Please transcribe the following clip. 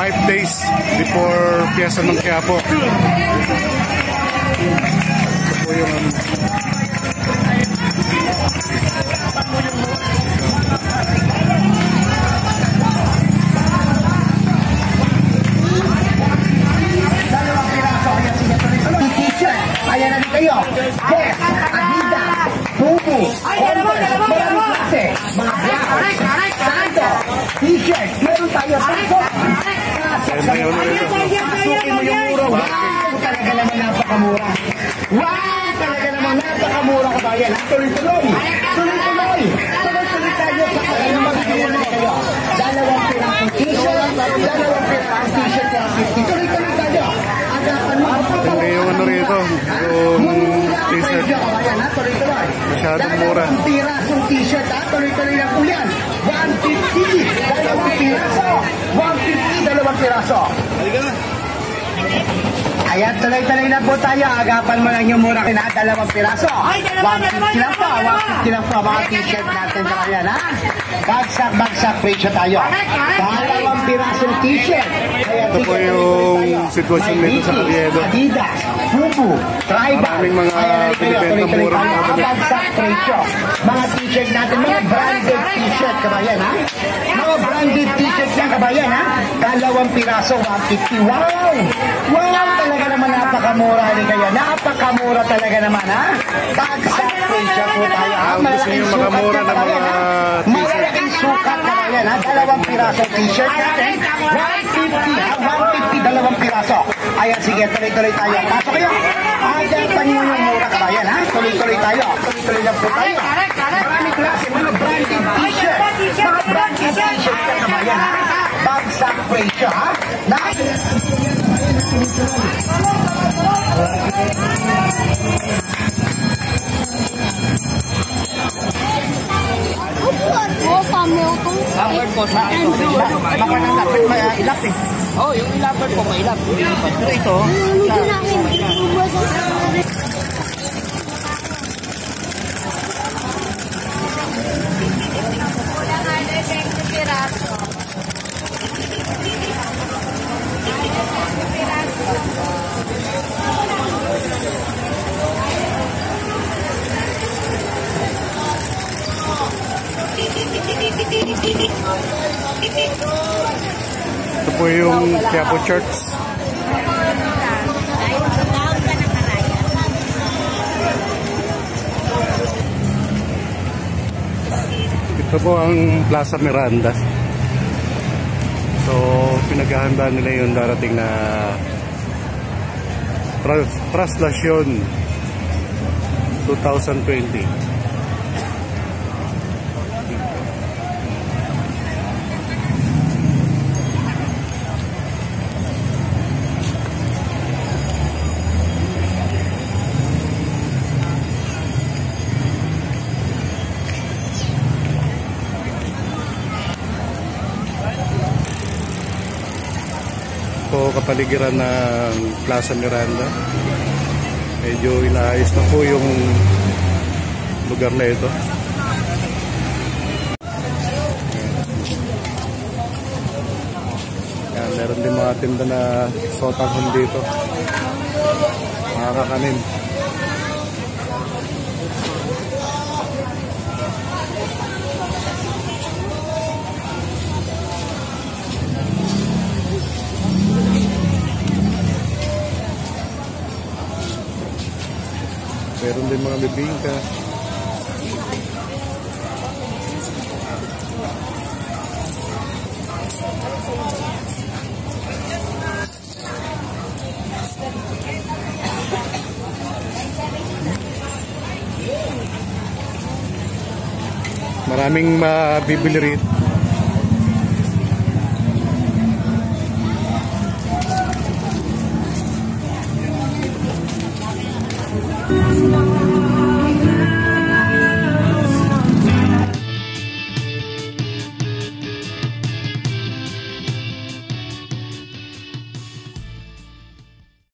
5 days before Fiesta ng Quiapo. Ito po yung ayan na rin kayo. Yes, Adidas, Fubu, maraming klase, mga black, sando, t-shirt, meron tayo sando. Pasukin mo yung mura. Wow, talaga naman napakamura. Wow, talaga naman napakamura kabayan. Tuloy-tuloy. Tuloy-tuloy. Tuloy-tuloy tayo sa kanya magkakaroon kayo. Dalawang pirasong t-shirt, dalawang pirasong t-shirt, 150. Tuloy-tuloy tayo. ito yung ano rito, yung t-shirt. Masyadong mura. Dalawang pirasong t-shirt, tuloy-tuloy lang po yan. 150, dalawang piraso. 150, dalawang piraso. Ayan, tuloy-tuloy na po tayo. Agapan mo lang yung mura kina, dalawang piraso. 150 lang po, 150 lang po mga t-shirt natin kabayan, ha? Bagsak presyo tayo. Dalawang pirasong t-shirt. Ito po yung sitwasyon nito sa Carriedo. Adidas, Fubu, Tribal. Maraming mga binibenta mura. Bagsak presyo. Mga t-shirt natin, mga branded t-shirt kabayan, ha? Mga branded t-shirt yan kabayan, ha? Dalawang piraso, 150. Wow! Wow! Talaga naman napakamura rin kayo. Napakamura talaga naman, ha? Bagsak presyo po tayo, ha? Malaking sukat na kabayan, ha? Malaking sukat na kabayan, ha? Dalawang pirasong t-shirt natin. 150, ha? 150, dalawang piraso. Ayan, sige, tuloy-tuloy tayo. Pasok kayo. Agapan nyo yung mura kabayan, ha? Tuloy-tuloy tayo. Tuloy-tuloy lang po tayo. Maraming klase, mga branded t-shirt. Mga branded t-shirt na kabayan, ha? Bagsak presyo, ha? Ang po sa ito. Baka nang dapat may ilap eh. Oh, yung ilapan po may ilap. Pero ito, ito po yung Quiapo Church. Ito po ang Plaza Miranda. So, pinaghahandaan nila yung darating na Traslasyon 2020. Po kapaligiran ng Plaza Miranda. Medyo inaayos na po yung lugar na ito. Yan, meron din mga tinda na sotanghon dito. Mga kakanin. Meron din mga bibingka. Maraming mabibili rito.